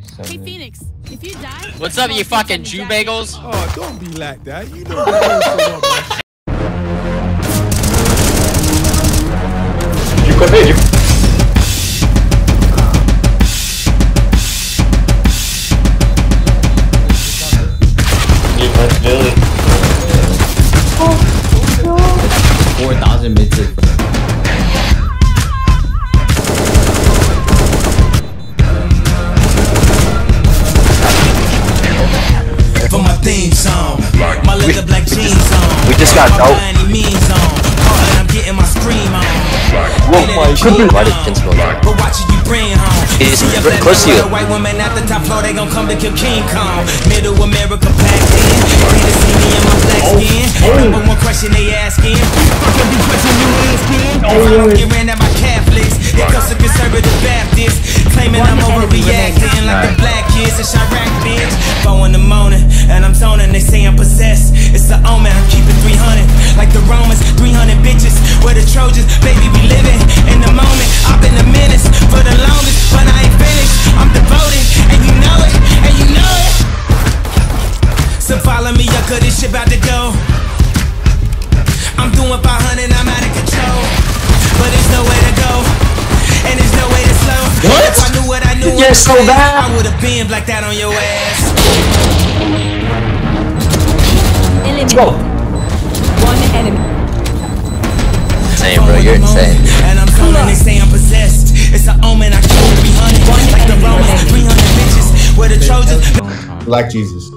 Hey Phoenix, if you die. What's up, you fucking Jew bagels? Oh, don't be like that. You know what You could be. Really? 4,000 mid-tick. For my theme song, my leather black jeans on. We just got dope. I'm getting my scream on. Whoa, my goodness. But watching you bring home. He's close to you. White woman at the top floor, they gon' come to kill King Kong. Middle America packed in. They see me in my black skin. Number one question they asking. Fuck every question you asking. If I don't get ran at my Catholics, it goes to conservative Baptists. Claiming I'm overreacting like the black kids in Chirac, bitch. 4 in the morning, and I'm toning, they say I'm possessed. It's the omen, I'm keeping 300. Like the Romans, 300 bitches. We're the Trojans, baby, we living in the moment. I've been a menace for the longest, but I ain't finished. I'm devoted, and you know it, and you know it. So follow me up, cause this shit about to go. I'm doing 500, I'm out of control. But there's nowhere to go, and there's no way to slow. What? If I knew what I knew, You're so bad. I would've been like that on your ass. Let's go. One enemy. Insane, bro. You're insane. And I'm zoning, they say I'm possessed. It's an omen, I kill 300. Like the Romans, 300 bitches. Where the Trojans. Like Jesus.